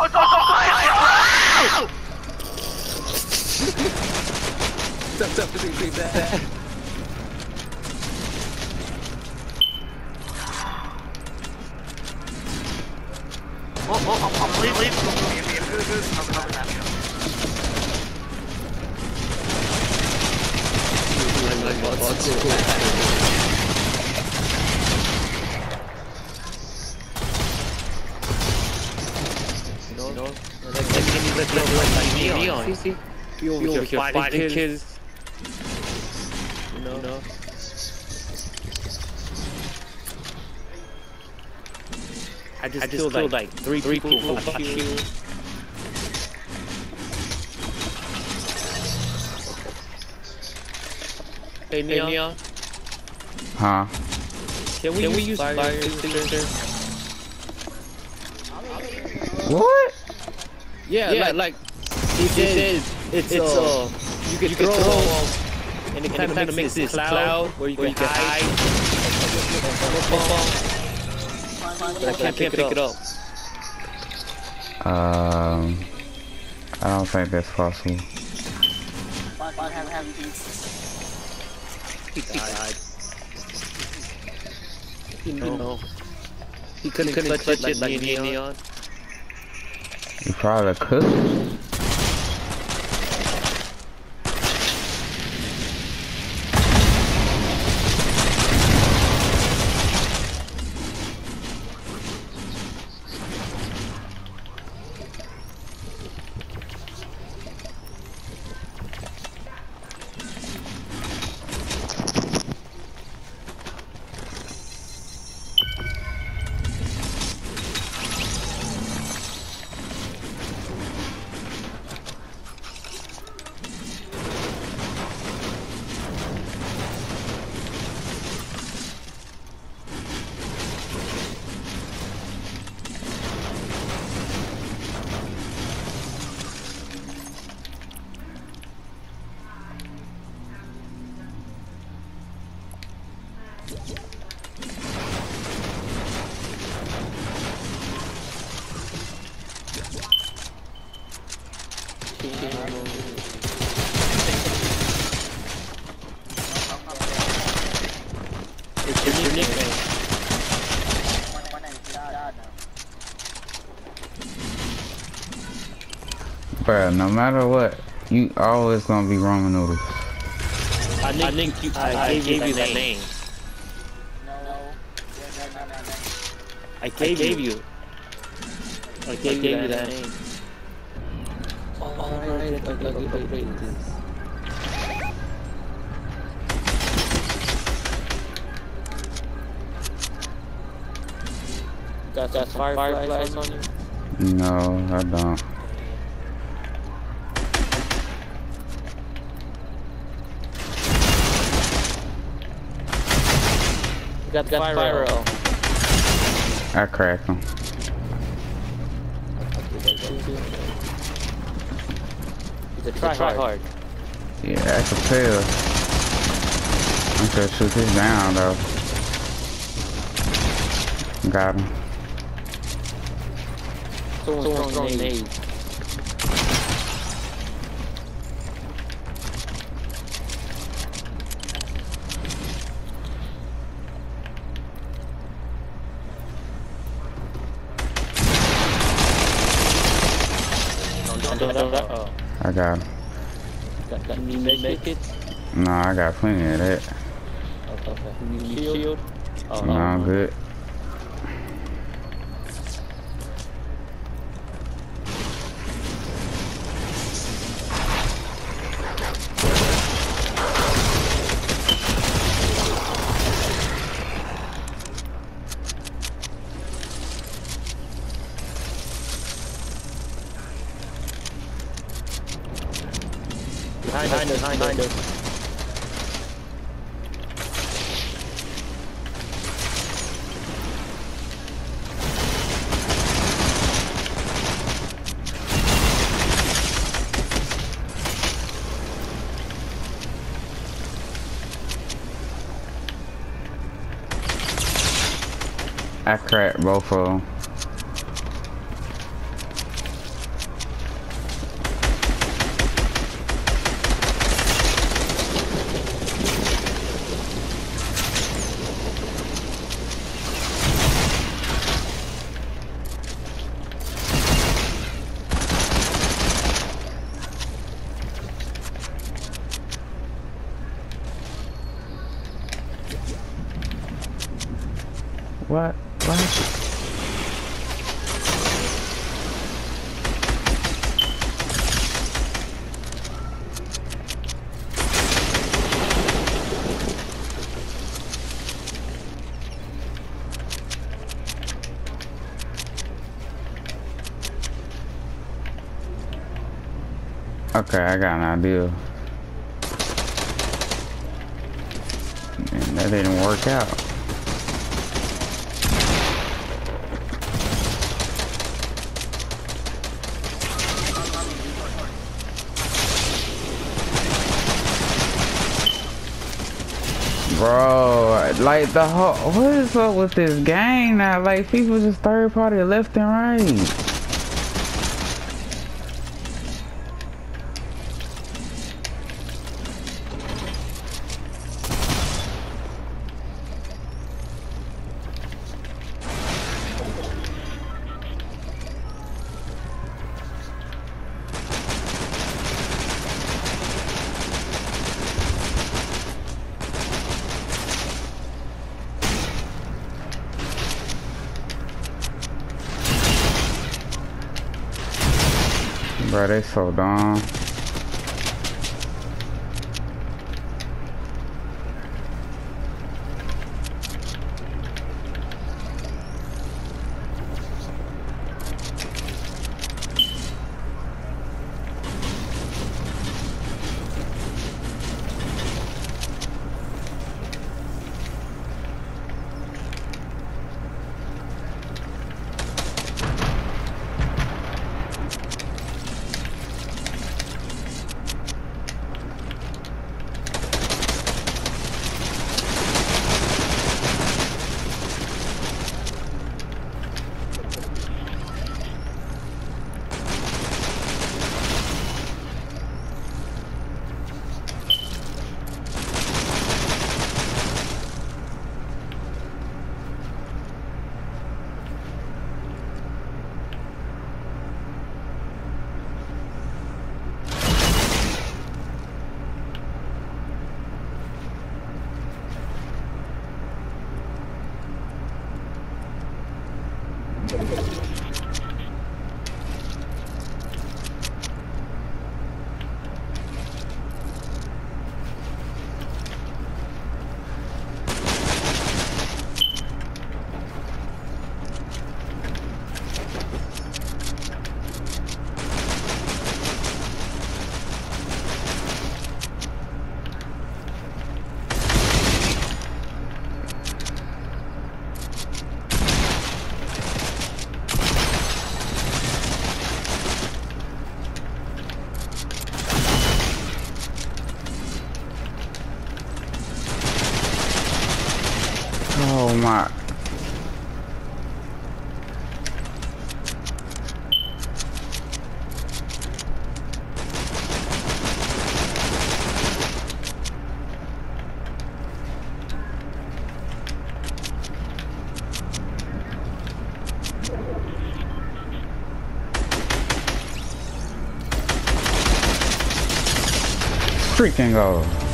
Stop pretty bad. I'm leaving. See? You're fighting kids. You know? I just killed like three people for you. Hey Neon. Huh? Can we use fire extinguisher? What? Yeah, like he says it's you can throw and it kind of makes this cloud where you can hide. But I can't pick it up. I don't think that's possible. He died. You know. He couldn't clutch it like Neon. You probably could. It's your nickname. Bruh, no matter what, you always gonna be ramen noodles. I gave you that name. I gave you that name. Alright, got fireflies on you? No, I don't. You got the fire arrow. I crack them. Try hard. Yeah, I can tell. I'm gonna shoot this down though. Got him. Someone's throwing nades. I got him. Got me make it? No, I got plenty of that. Okay. You shield? Oh, No, I'm good. Behind us. I cracked both of them. What? Okay, I got an idea. And that didn't work out. Bro, like the whole, what is up with this game now? Like people just third party left and right. Bro, they so dumb. Oh my. Freaking go.